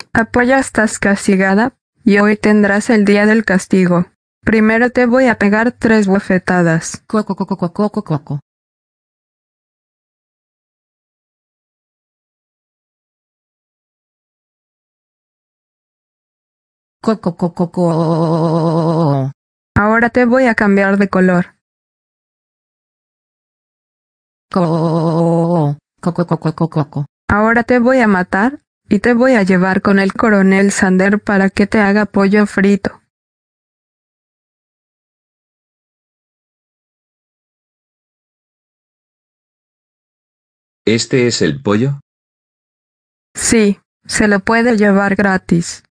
Apoya, estás castigada, y hoy tendrás el día del castigo. Primero te voy a pegar 3 bofetadas. Coco, coco, coco, coco, coco. Coco, coco, coco. Ahora te voy a cambiar de color. Coco, coco, coco, coco, coco. Ahora te voy a matar, y te voy a llevar con el coronel Sander para que te haga pollo frito. ¿Este es el pollo? Sí, se lo puede llevar gratis.